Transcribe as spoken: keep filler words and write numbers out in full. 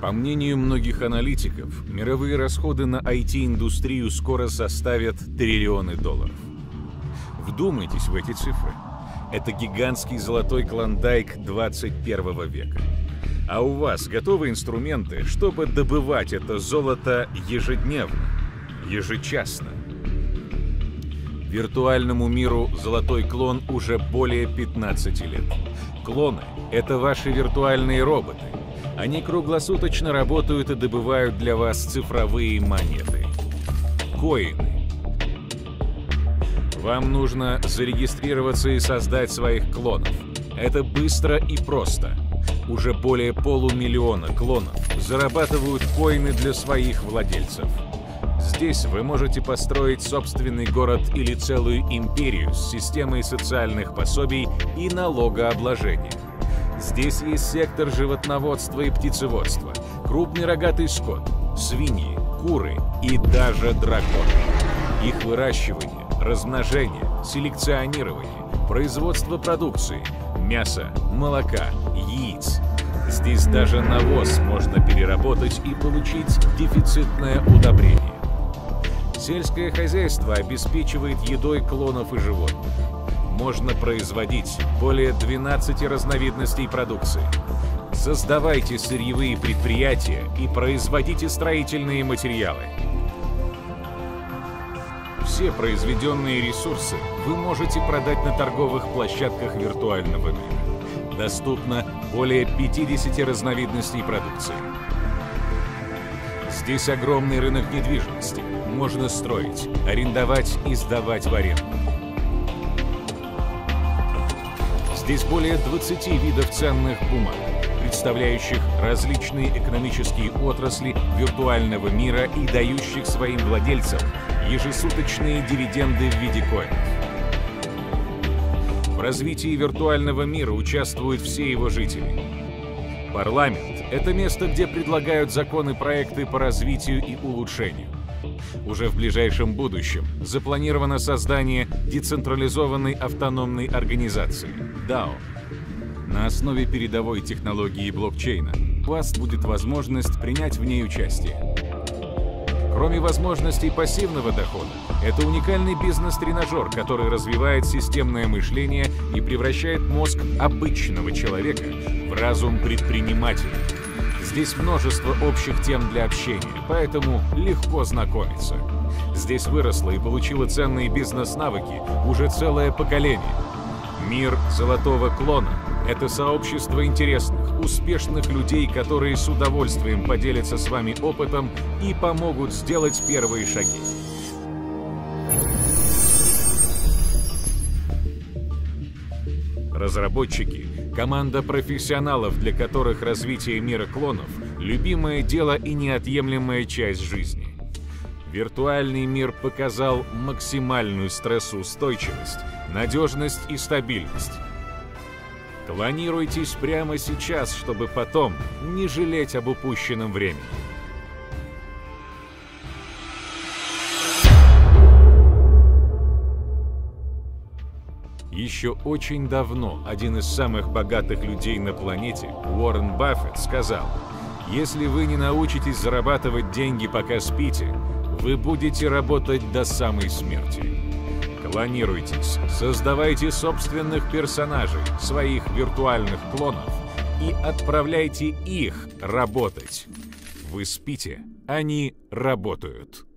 По мнению многих аналитиков, мировые расходы на ай ти-индустрию скоро составят триллионы долларов. Вдумайтесь в эти цифры. Это гигантский золотой клондайк двадцать первого века. А у вас готовы инструменты, чтобы добывать это золото ежедневно, ежечасно? Виртуальному миру золотой клон уже более пятнадцати лет. Клоны — это ваши виртуальные роботы. Они круглосуточно работают и добывают для вас цифровые монеты. Коины. Вам нужно зарегистрироваться и создать своих клонов. Это быстро и просто. Уже более полумиллиона клонов зарабатывают коины для своих владельцев. Здесь вы можете построить собственный город или целую империю с системой социальных пособий и налогообложения. Здесь есть сектор животноводства и птицеводства, крупный рогатый скот, свиньи, куры и даже драконы. Их выращивание, размножение, селекционирование, производство продукции, мяса, молока, яиц. Здесь даже навоз можно переработать и получить дефицитное удобрение. Сельское хозяйство обеспечивает едой клонов и животных. Можно производить более двенадцати разновидностей продукции. Создавайте сырьевые предприятия и производите строительные материалы. Все произведенные ресурсы вы можете продать на торговых площадках виртуального мира. Доступно более пятидесяти разновидностей продукции. Здесь огромный рынок недвижимости. Можно строить, арендовать и сдавать в аренду. Здесь более двадцати видов ценных бумаг, представляющих различные экономические отрасли виртуального мира и дающих своим владельцам ежесуточные дивиденды в виде коинов. В развитии виртуального мира участвуют все его жители. Парламент — это место, где предлагают законы, проекты по развитию и улучшению. Уже в ближайшем будущем запланировано создание децентрализованной автономной организации – дао. На основе передовой технологии блокчейна у вас будет возможность принять в ней участие. Кроме возможностей пассивного дохода, это уникальный бизнес-тренажер, который развивает системное мышление и превращает мозг обычного человека в разум предпринимателя. Здесь множество общих тем для общения, поэтому легко знакомиться. Здесь выросло и получило ценные бизнес-навыки уже целое поколение. Мир золотого клона — это сообщество интересных, успешных людей, которые с удовольствием поделятся с вами опытом и помогут сделать первые шаги. Разработчики — команда профессионалов, для которых развитие мира клонов — любимое дело и неотъемлемая часть жизни. Виртуальный мир показал максимальную стрессоустойчивость, надежность и стабильность. Клонируйтесь прямо сейчас, чтобы потом не жалеть об упущенном времени. Еще очень давно один из самых богатых людей на планете, Уоррен Баффет, сказал: «Если вы не научитесь зарабатывать деньги, пока спите, вы будете работать до самой смерти». Клонируйтесь, создавайте собственных персонажей, своих виртуальных клонов и отправляйте их работать. Вы спите, они работают.